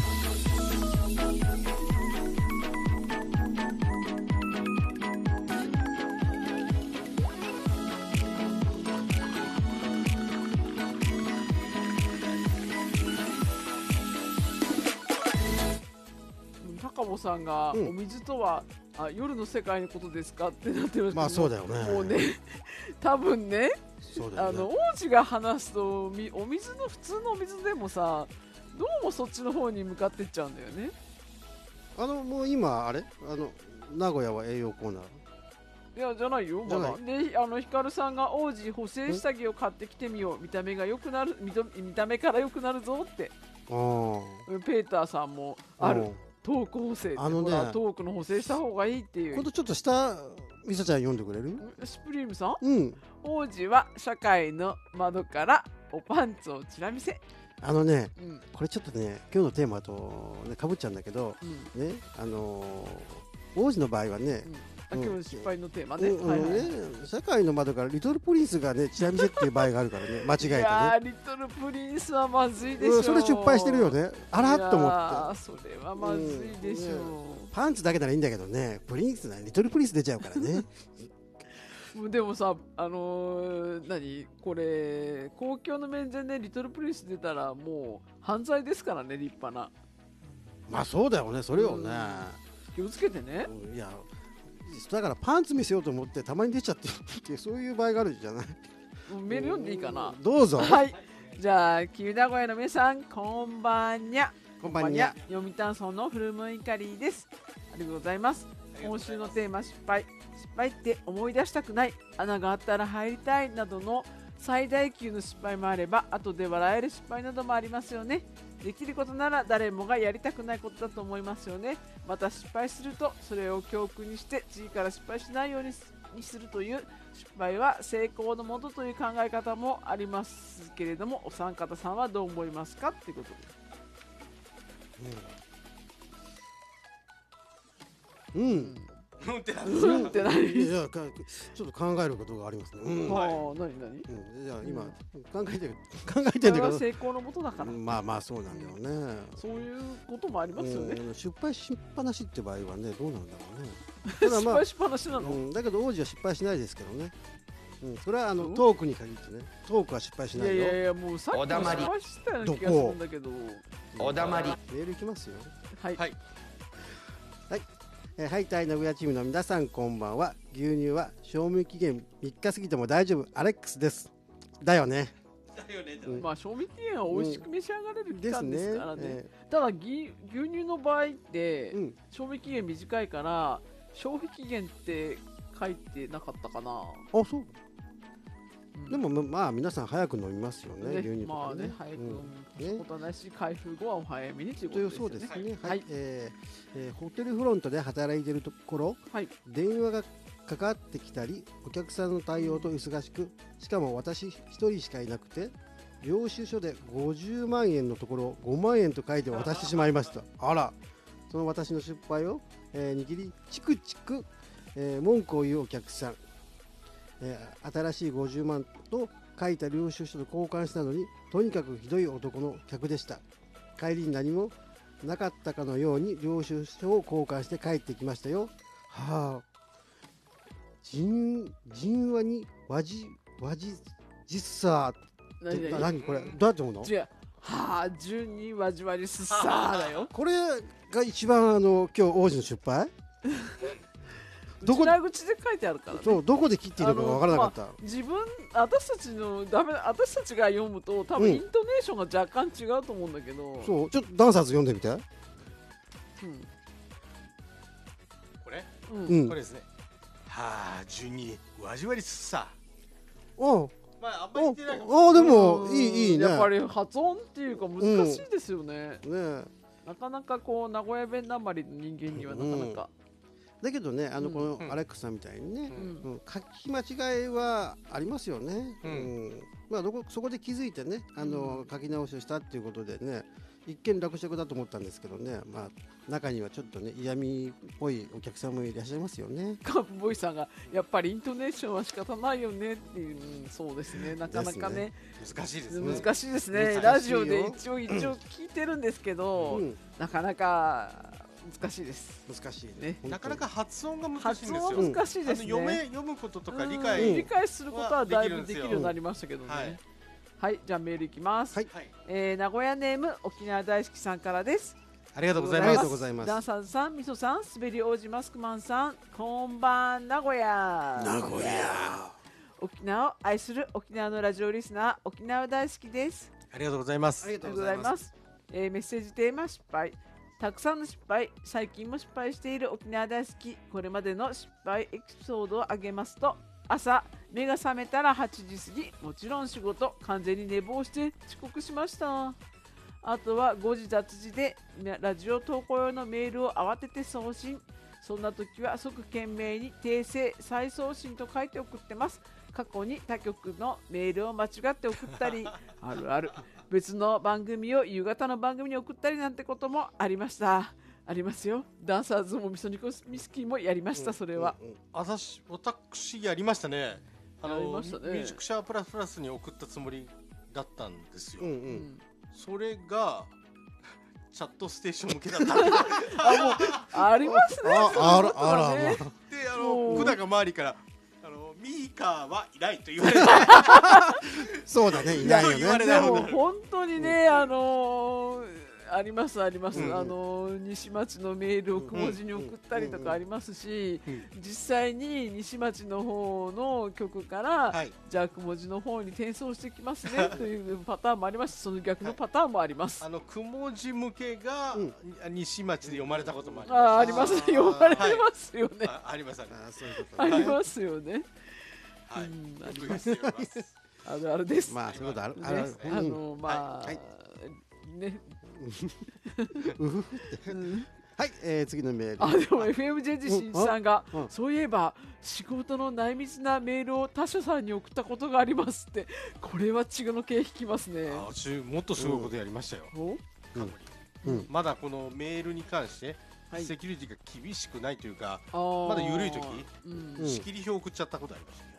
高保さんが、お水とは夜の世界のことですかってなってますけど、 まあそうだよね。 もうね、多分ね、王子が話すとお水の普通のお水でもさ、どうもそっちの方に向かってっちゃうんだよね。 もう今あれ名古屋は栄養コーナー。 いやじゃないよ、まだでヒカルさんが王子補正下着を買ってきてみよう、見た目が良くなる、見た目から良くなるぞって。ペーターさんもあるトーク補正って、トークの補正した方がいいっていう。 今度ちょっと下みさちゃん読んでくれる？ シュプリームさん、王子は社会の窓からおパンツをちら見せ。 これちょっとね、今日のテーマとねかぶっちゃうんだけど、ね、王子の場合はね、 今日の失敗のテーマね、 社会の窓からリトルプリンスがねちら見せっていう場合があるからね、間違えてね。いやリトルプリンスはまずいでしょ。 それ失敗してるよね。あらっと思って。 それはまずいでしょう。 パンツだけならいいんだけどね、プリンスなリトルプリンス出ちゃうからね。 でもさ、何これ公共の面前でリトルプリンス出たらもう犯罪ですからね、立派な。 まあそうだよね、それをね、 気をつけてね。 いやだからパンツ見せようと思ってたまに出ちゃってってそういう場合があるじゃない。 メール読んでいいかな。 どうぞ。 はい、じゃあ旧名古屋の皆さん、こんばんにゃ。 こんばんにゃ。 読谷村のフルムイカリーです。ありがとうございます。今週のテーマ、失敗って思い出したくない、穴があったら入りたいなどの最大級の失敗もあれば、後で笑える失敗などもありますよね。できることなら誰もがやりたくないことだと思いますよね。また失敗するとそれを教訓にして次から失敗しないようにするという失敗は成功のもとという考え方もありますけれども、お三方さんはどう思いますかっていうことです。って何？ いやちょっと考えることがありますね。 何？ じゃあ今考えてるんだけど。 成功のもとだから。 まあそうなんだよね。 そういうこともありますよね。 失敗しっぱなしって場合はね、どうなんだろうね。 失敗しっぱなしなの？ だけど王子は失敗しないですけどね。それはトークに限ってね。トークは失敗しないよ。 いやもうさっき失敗したような気がするんだけど。 おだまり。 メールいきますよ。 はい。 ハイタイ名古屋チームの皆さん、こんばんは。牛乳は賞味期限3日過ぎても大丈夫、アレックスです。だよね。 まあ賞味期限は美味しく召し上がれる期間ですからね。ただ牛乳の場合って賞味期限短いから消費期限って書いてなかったかな。 あ、そう。でもまあ皆さん早く飲みますよね、牛乳とかね。 まあね、早く飲むことはないし、開封後はお早めにということですね。 そうですね。はい。ホテルフロントで働いているところ、電話がかかってきたり、お客さんの対応と忙しく、しかも私一人しかいなくて、領収書で50万円のところ5万円と書いて渡してしまいました。あら、その私の失敗を握りチクチク文句を言うお客さん。新しい50万と書いた領収書と交換したのに、とにかくひどい男の客でした。帰りに何もなかったかのように領収書を交換して帰ってきましたよ。はあ、人話にわじじっさーって、何これどうやって思うの？ 違う、はあ、順にわじわじすっさーだよ。 これが一番今日王子の失敗どこ裏口で書いてあるからね。 そう、どこで切っていいのか分からなかった。 私たちが読むと多分イントネーションが若干違うと思うんだけど。 そう、ちょっとダンサーズ読んでみて。 これ？これですね。はあ、順にわじわりすっさ。 おう。 まああんまり似てないかああでもいいね。 やっぱり発音っていうか難しいですよね。なかなかこう名古屋弁なまりの人間にはなかなか。 だけどね、このアレックスさんみたいにね、書き間違いはありますよね。まあそこで気づいてね、書き直しをしたっていうことでね、一見落着だと思ったんですけどね、まあ中にはちょっとね嫌味っぽいお客さんもいらっしゃいますよね。 カープボーイさんがやっぱりイントネーションは仕方ないよねっていう、そうですね、なかなかね難しいですね。 難しいですね。ラジオで一応聞いてるんですけど、なかなか難しいです。 難しいね。 なかなか発音が難しいんですよ。 発音難しいですね。 読むこととか理解することはだいぶできるようになりましたけどね。はい、じゃあメールいきます。名古屋ネーム沖縄大好きさんからです。 ありがとうございます。 ダンサーズさん、みそさん、滑り王子マスクマンさん、こんばん名古屋。 名古屋。 沖縄を愛する沖縄のラジオリスナー、沖縄大好きです。 ありがとうございます。 ありがとうございます。メッセージテーマ失敗。たくさんの失敗、最近も失敗している沖縄大好き。これまでの失敗エピソードを挙げますと、朝目が覚めたら8時過ぎ、もちろん仕事完全に寝坊して遅刻しました。あとは誤字脱字でラジオ投稿用のメールを慌てて送信。そんな時は即懸命に訂正再送信と書いて送ってます。過去に他局のメールを間違って送ったりあるある別の番組を夕方の番組に送ったりなんてこともありました。ありますよ。ダンサーズもみそにこミスキーもやりました。それは私やりましたね。 ミュージックシャープラスに送ったつもりだったんですよ。それがチャットステーション向けだったありますね。 あらで普段が周りからミーカーはいないと言われてそうだね、いないよね。 でも本当にね、ありますあります、西町のメールを小文字に送ったりとかありますし、実際に西町の方の局から、じゃあ小文字の方に転送してきますねというパターンもありますし、その逆のパターンもあります。 小文字向けが西町で読まれたこともあります。 あります、読まれてますよね。 ありますありますよね。 はい、 あります。あるあるです。 まあそういうことある。 まあね。 はい、次のメール。 でも FMJ 新さんがそういえば仕事の内密なメールを他社さんに送ったことがありますって、これは血の毛引きますね。 もっとすごいことやりましたよ。まだこのメールに関してセキュリティが厳しくないというか、まだ緩い時仕切り表送っちゃったことありました。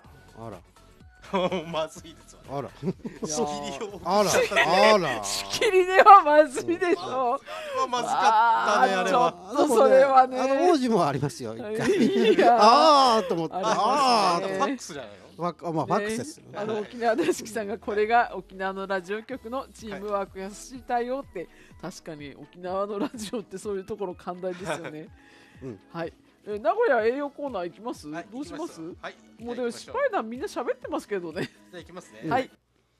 あらまずいですよね。 あら仕切り表あら仕切りではまずいでしょう。 まずかったね、あれは。 ちょっとそれはね。 王子もありますよ。 あと思って。 ファックスじゃないの。 まあファックスです。 沖縄大好きさんがこれが沖縄のラジオ局のチームワーク優しい対応って、確かに沖縄のラジオってそういうところ寛大ですよね。はい。名古屋栄養コーナー行きます？どうします？ はい。 もうでも失敗談みんな喋ってますけどね。 じゃあ行きますね。 はい。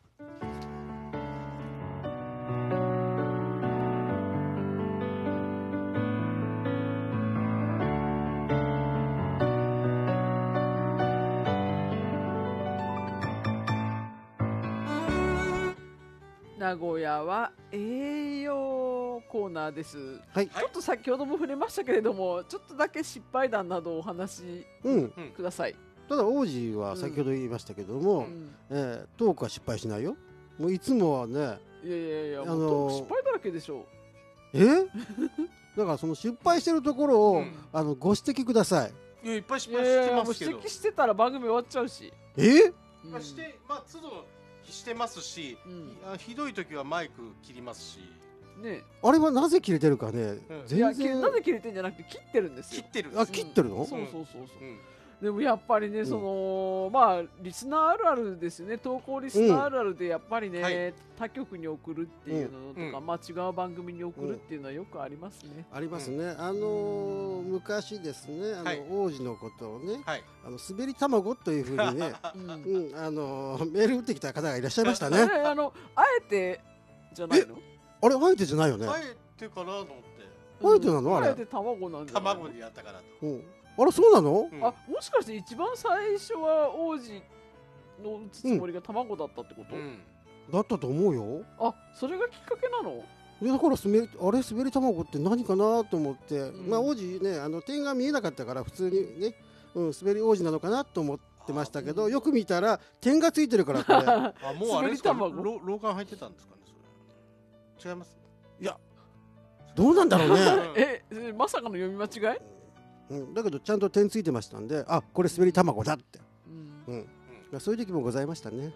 名古屋は栄養コーナーです、 はい、 ちょっと先ほども触れましたけれども、ちょっとだけ失敗談などをお話しください。 ただ王子は先ほど言いましたけども、トークは失敗しないよ。もういつもはね、 いやもう失敗だらけでしょう。 だからその失敗してるところを、ご指摘ください。 いや、いっぱい失敗してますけど。 指摘してたら番組終わっちゃうし。 してまあ都度してますし、ひどい時はマイク切りますし。 ね、 あれはなぜ切れてるかね。 全然なぜ切れてるんじゃなくて切ってるんですよ。 切ってる。 切ってるの？ そう。でもやっぱりね、まあリスナーあるあるですよね。投稿リスナーあるあるでやっぱりね、他局に送るっていうのとか、まあ違う番組に送るっていうのはよくありますね。 ありますね。昔ですね、王子のことをね、滑り卵というふうにね、メール打ってきた方がいらっしゃいましたね。 あえてじゃないの？ あれあえてじゃないよね。 あえてかなと思って。 あえてなのあれ？ あえて卵なんだ。 卵にやったからと。 あれそうなの？ もしかして一番最初は王子の打つつもりが卵だったってこと、 だったと思うよ。 あ、それがきっかけなの？ いやだから滑り卵って何かなと思って、まあ王子ね点が見えなかったから普通にね、滑り王子なのかなと思ってましたけど、よく見たら点がついてるからこれ。 あ、もうあれですか、老眼入ってたんですかね、それ。違います。 いや、どうなんだろうね。まさかの読み間違い？ だけどちゃんと点ついてましたんで、あ、これ滑り卵だって。そういう時もございましたね。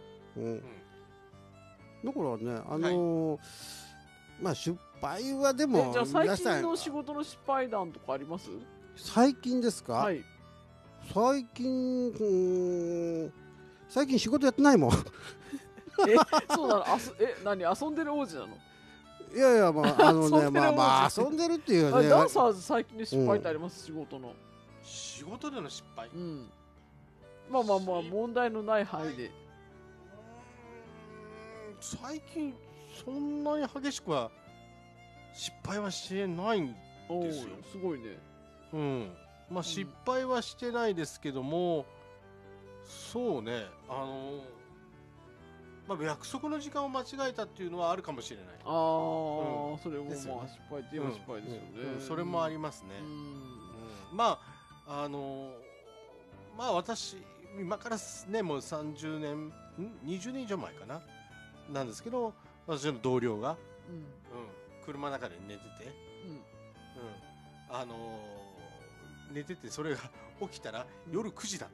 だからね、まあ失敗はでもじゃあ最近の仕事の失敗談とかあります？ 最近ですか？ はい。 最近仕事やってないもん。 そうなの？何遊んでる王子なの？ いやいや、まあ遊んでるっていうね。 ダンサーズ最近で失敗ってあります？仕事の。 仕事での失敗？ まあ問題のない範囲で。 最近そんなに激しくは失敗はしてないんですよ。 すごいね。 まあ失敗はしてないですけども、そうね、まあ約束の時間を間違えたっていうのはあるかもしれない。 それもまあ失敗って言えば失敗ですよね。 それもありますね。まあまあ私今からねもう30年20年以上前かななんですけど、私の同僚が車の中で寝てて、寝ててそれが起きたら夜9時だった。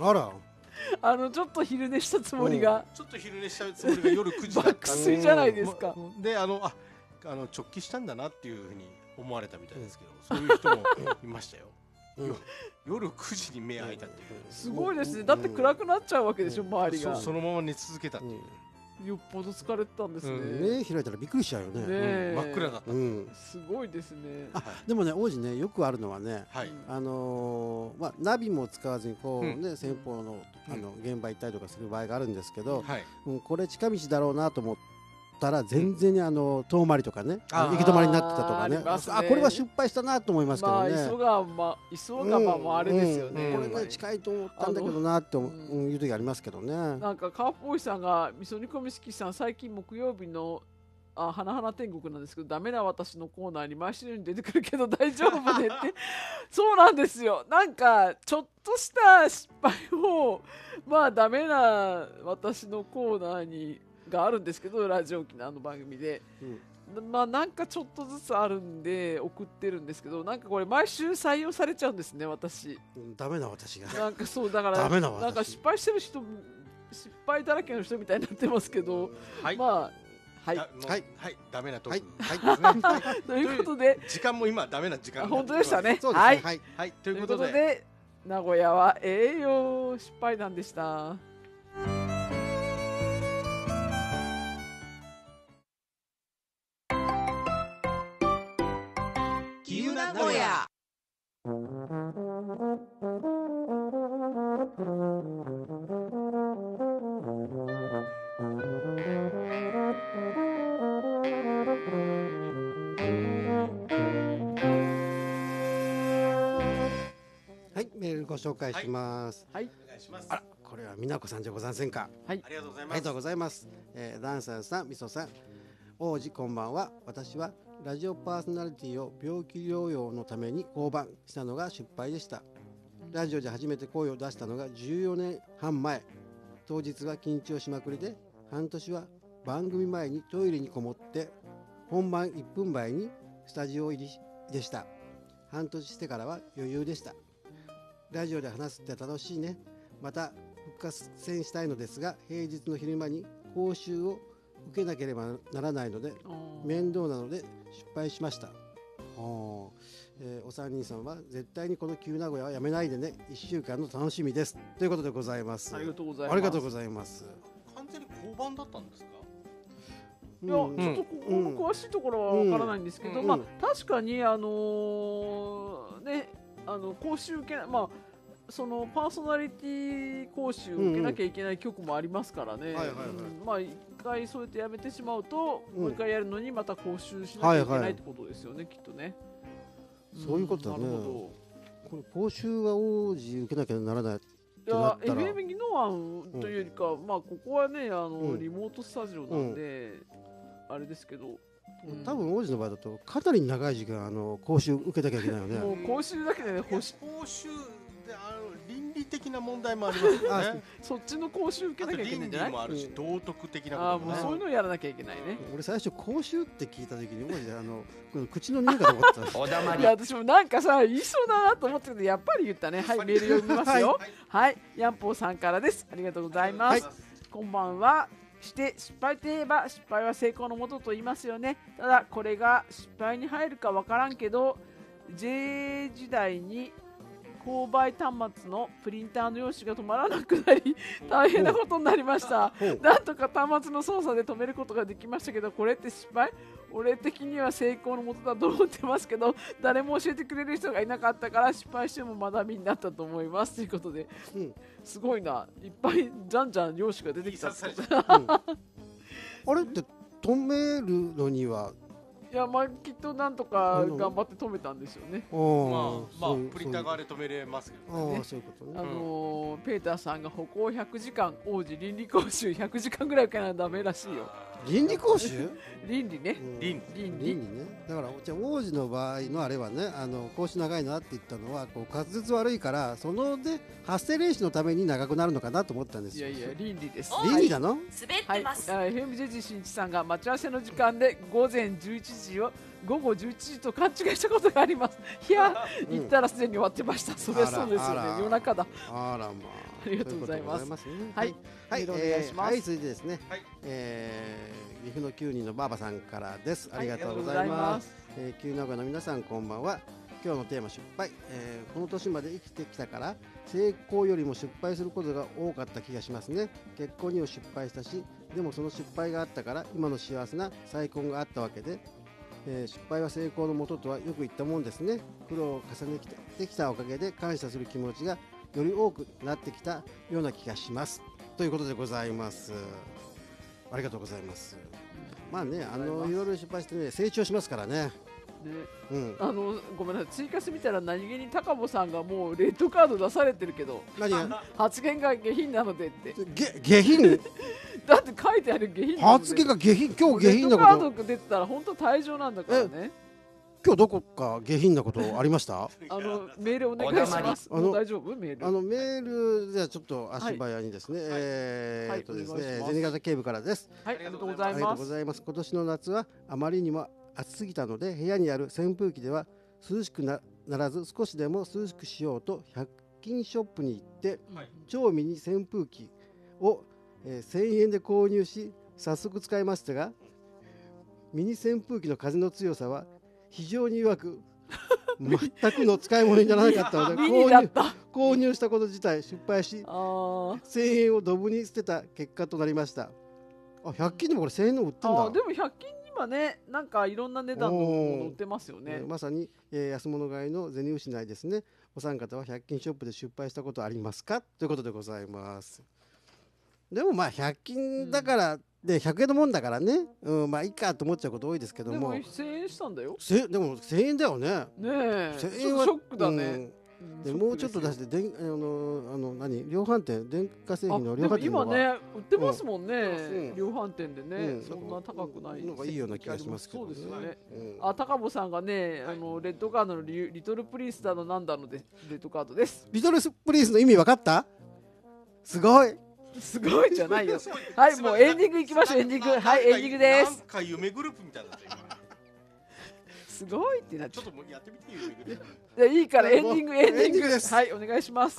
あら。 ちょっと昼寝したつもりが、 ちょっと昼寝したつもりが夜9時だった。 爆睡じゃないですか。 で直帰したんだなっていうふうに思われたみたいですけど、そういう人もいましたよ。夜9時に目開いたっていう。 すごいですね。だって暗くなっちゃうわけでしょ、周りが。 そのまま寝続けたっていう。 よっぽど疲れてたんですね。 目開いたらびっくりしちゃうよね。 真っ暗だった。 すごいですね。 でもね、王子ね、よくあるのはね、まあナビも使わずにこうね、先方の現場行ったりとかする場合があるんですけど、これ近道だろうなと思ったら全然に遠回りとかね、行き止まりになってたとかね、これは失敗したなと思いますけどね。 急がばあれですよね。 これね近いと思ったんだけどなっていう時ありますけどね。 なんかカープボーイさんが味噌煮込み好きさん、最近木曜日の花々天国なんですけど、ダメな私のコーナーに毎週に出てくるけど大丈夫ねってそうなんですよ。なんかちょっとした失敗をまあダメな私のコーナーにがあるんですけど、ラジオ機の番組で、まあなんかちょっとずつあるんで送ってるんですけど、なんかこれ毎週採用されちゃうんですね、私。 ダメな私が。 なんかそうだからなんか失敗してる人、失敗だらけの人みたいになってますけど、まあダメなとこ。 ということで時間も今ダメな時間。 本当でしたね。 はいということで名古屋は栄養失敗談でした。 名古屋。 はい、メールご紹介します。 はい、 お願いします。 あら、これは美奈子さんじゃございませんか。 はい、 ありがとうございます。 ありがとうございます。ダンサーさん、みそさん、王子こんばんは。私はラジオパーソナリティを病気療養のために降板したのが失敗でした。ラジオで初めて声を出したのが14年半前。当日は緊張しまくりで、半年は番組前にトイレにこもって本番1分前にスタジオ入りでした。半年してからは余裕でした。ラジオで話すって楽しいね。また復活戦したいのですが、平日の昼間に講習を受けなければならないので面倒なので失敗しました。お三人さんは絶対にこの旧名古屋はやめないでね。1週間の楽しみですということでございます。 ありがとうございます。 ありがとうございます。 完全に降板だったんですか？ いや、ちょっとここの詳しいところはわからないんですけど、まあ確かにね、講習受けな、まあそのパーソナリティ講習を受けなきゃいけない局もありますからね。まあ一回そうやってやめてしまうと、もう一回やるのにまた講習しなきゃいけないってことですよね、きっとね。 そういうことだね。これ講習は王子受けなきゃならないってなったら、 FM 宜野湾というよりか、まあここはねリモートスタジオなんで、あれですけど、 多分王子の場合だとかなり長い時間講習受けなきゃいけないよね。 もう講習だけでね、 講習で倫理的な問題もありますよね。 そっちの講習受けなきゃいけないんじゃない？ 倫理もあるし、道徳的なこともね。 もうそういうのやらなきゃいけないね。 俺最初講習って聞いた時にマジで口の匂いかと思ってた。 おだまり。 いや私もなんかさ言いそうだなと思ってて、やっぱり言ったね。はい、メール読みますよ。はい、ヤンポーさんからです。ありがとうございます。こんばんは。して失敗といえば失敗は成功のもとと言いますよね。ただこれが失敗に入るかわからんけど、 JA 時代に購買端末のプリンターの用紙が止まらなくなり大変なことになりました。なんとか端末の操作で止めることができましたけど、これって失敗？俺的には成功のもとだと思ってますけど、誰も教えてくれる人がいなかったから失敗しても学びになったと思いますということで、すごいな、いっぱいじゃんじゃん用紙が出てきたってあれって止めるのには、 いや、まあきっとなんとか頑張って止めたんですよね。 まあプリンター側で止めれますけどね。 そういうことね。 ペーターさんが歩行100時間、王子倫理講習100時間ぐらい受けないとダメらしいよ。 倫理講習？ 倫理ね。 倫理ね。だからじゃあ王子の場合のあれはね、講習長いなって言ったのはこう滑舌悪いから、そので発声練習のために長くなるのかなと思ったんですよ。 いやいや、倫理です。 倫理なの？ 滑ってます。 FMJG 新一さんが待ち合わせの時間で午前11時を午後11時と勘違いしたことがあります。いや、行ったらすでに終わってました。それはそうですよね。夜中だ。 あらまあ。 ありがとうございます。 はい、 はい、お願いします。 はい、続いてですね。岐阜の9人のばあばさんからです。ありがとうございます。旧名古屋の皆さん、こんばんは。今日のテーマ失敗。この年まで生きてきたから成功よりも失敗することが多かった気がしますね。結婚にも失敗したし、でもその失敗があったから今の幸せな再婚があったわけで、失敗は成功のもととはよく言ったもんですね。苦労を重ねてきたおかげで感謝する気持ちがより多くなってきたような気がしますということでございます。ありがとうございます。まあね、いろいろ失敗してね、成長しますからね。 ごめんなさい、ツイキャス見たら何気に高保さんがもうレッドカード出されてるけど、発言が下品なのでって。 下品だって書いてある下品。 発言が下品、今日下品なこと。 レッドカード出てたら本当退場なんだからね。 今日どこか下品なことありました？ メールお願いします。大丈夫？メール。 メールじゃちょっと足早にですね。ですね、銭形警部からです。 はい、ありがとうございます。 ありがとうございます。今年の夏はあまりにも暑すぎたので、部屋にある扇風機では涼しくならず、少しでも涼しくしようと100均ショップに行って、超ミニ扇風機を1000円で購入し、早速使いましたが、ミニ扇風機の風の強さは非常に弱く全くの使い物にならなかったので購入したこと自体失敗し、1000円をドブに捨てた結果となりました。100均でもこれ1000円の売ってんだ。 でも100均にはね、なんかいろんな値段のもの売ってますよね。 まさに、安物買いの銭失いですね。お三方は100均ショップで失敗したことありますかということでございます。でもまあ100均だから、で100円のもんだからね、まあいいかと思っちゃうこと多いですけども、でも 1000円したんだよ。 でも1000円だよね。 ねえ、1000円はショックだね。 でもうちょっと出して量販店、電化製品の量販店今ね売ってますもんね。量販店でね、そんな高くないのがいいような気がしますけど。 そうですよね。高保さんがね、レッドカードのリトルプリンスだのなんだのでレッドカードです。 リトルプリンスの意味分かった？すごい。 すごいじゃないよ。はい、もうエンディングいきましょう。エンディング、はい、エンディングです。 なんか夢グループみたいだった今。 すごいってなっちゃう。 ちょっともうやってみてよ夢グループ。 いや、いいからエンディングです。はい、お願いします。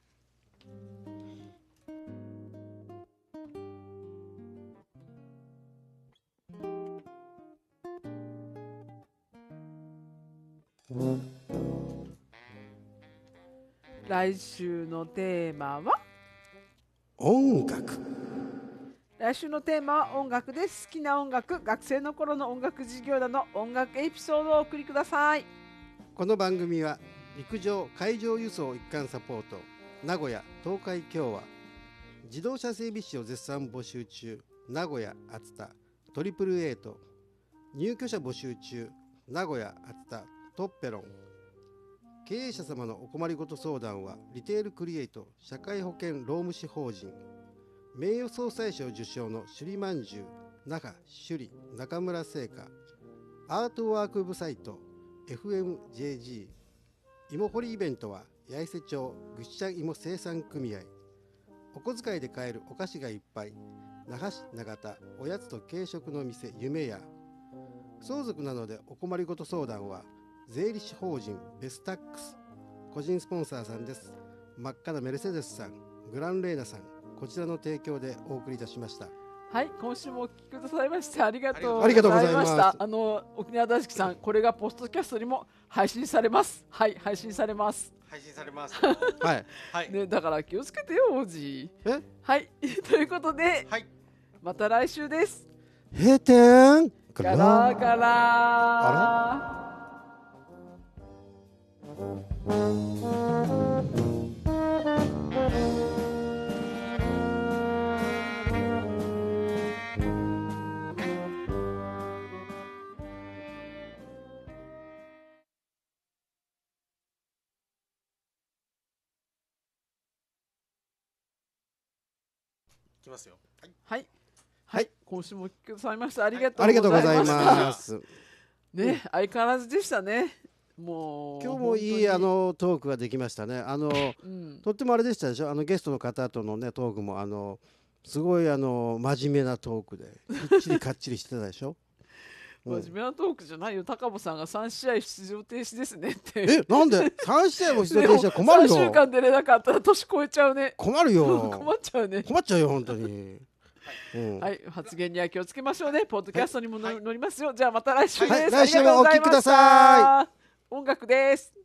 来週のテーマは音楽。 来週のテーマは音楽です。好きな音楽、学生の頃の音楽授業など音楽エピソードをお送りください。 この番組は陸上海上輸送一貫サポート、名古屋東海共和、自動車整備士を絶賛募集中、名古屋熱田AAAと、入居者募集中、名古屋熱田トッペロン、 経営者様のお困りごと相談はリテールクリエイト社会保険労務士法人名誉総裁賞受賞の首里まんじゅう那覇首里中村製菓アートワークウェブサイト FMJG 芋掘りイベントは八重瀬町ぐっしゃ芋生産組合お小遣いで買えるお菓子がいっぱい那覇市長田おやつと軽食の店夢屋相続なのでお困りごと相談は税理士法人ベスタックス個人スポンサーさんです。真っ赤なメルセデスさんグランレーナさんこちらの提供でお送りいたしました。 はい、今週もお聞きくださいましてありがとうございました。沖縄大好きさん、これがポストキャストにも配信されます。はい、配信されます。 配信されます。 はい、 はい、ね、だから気をつけてよ、王子。はい、ということで、はい、また来週です。 閉店。 ガラガラ。 いきますよ。はい。 はい。はい。今週もお聞きくださいましたありがとうございます。ね、相変わらずでしたね。もう今日もいいトークができましたね。とってもあれでしたでしょ。ゲストの方とのねトークもすごい真面目なトークできっちりかっちりしてたでしょ。 真面目なトークじゃないよ。高保さんが3試合出場停止ですねって。 なんで3試合も出場停止は困るよ。 3週間出れなかったら年越えちゃうね。 困るよ。 困っちゃうね。 困っちゃうよ本当に。 はい、発言には気をつけましょうね。ポッドキャストにも載りますよ。じゃあまた来週です。 来週もお聞きください。 音楽です。